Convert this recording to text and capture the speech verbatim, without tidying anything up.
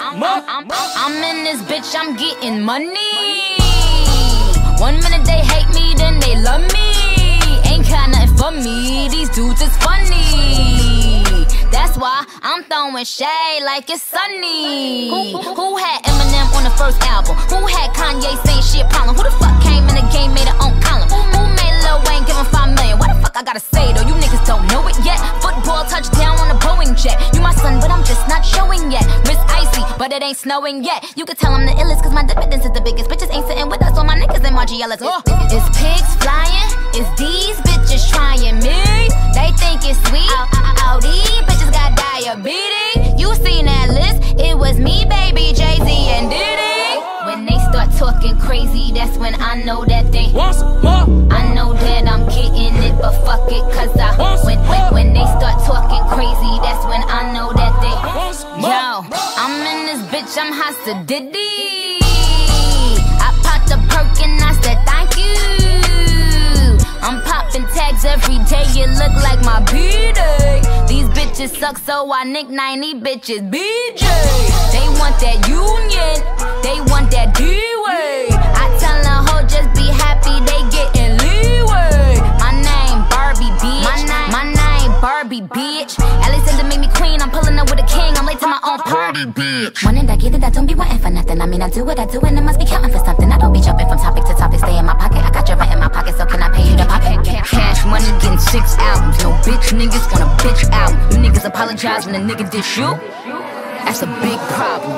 I'm, I'm, I'm, I'm in this bitch, I'm getting money. One minute they hate me, then they love me. Ain't got nothing for me, these dudes is funny. That's why I'm throwing shade like it's sunny. Who, who, who had Eminem on the first album? Who had Kanye saying she a problem? Who the fuck came in the game, made her own column? Who made Lil Wayne give him five million? What the fuck I gotta say though? You niggas don't know it yet. Football touchdown on a Boeing jet. You my son, but I'm just not showing yet. Miss Icy, but it ain't snowing yet. You can tell I'm the illest, cause my dividends is the biggest. Bitches ain't sitting with us, all my niggas and Margiela's. Oh. It's pigs flying, it's these bitches trying me. They think it's sweet. Oh, oh, oh, these bitches got diabetes. You seen that list? It was me, baby, Jay-Z and Diddy. When they start talking crazy, that's when I know that they I know that I'm getting it, but fuck it, cause I when, when, when they start talking crazy, that's when I know that they Yo, I'm in this bitch, I'm Hasta Diddy. I popped a perk and I said thank you. I'm popping tags every day, it look like my B-Day. These bitches suck, so I nickname these bitches B J. They want that union, they want that D-Way. I tell a hoe just be happy, they getting leeway. My name Barbie, bitch. My name, my name Barbie, bitch. Alexander made me queen, I'm pulling up with a king. I'm late to my own party, bitch. Wanting that, getting that, don't be wanting for nothing. I mean, I do what I do and it must be counting for something. I don't be jumping from topic to topic, stay in my pocket. I got your rent in my pocket, so can I pay you to pop it? Cash money, getting six albums. No bitch niggas want a bitch out. You niggas apologize when a nigga dish you. That's a big problem.